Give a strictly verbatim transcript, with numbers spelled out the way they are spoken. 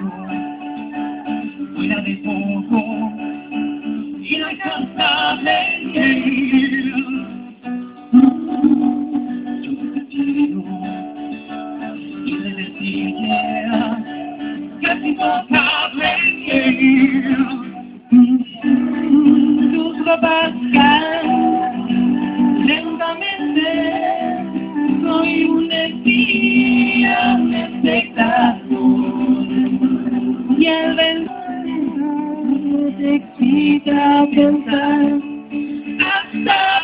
fuera de poco, inalcanzable en él. Yo te quiero y le decía que es intocable en él. Tus papás caen lentamente, soy un espía, un espectador, y el veneno te excita a pensar hasta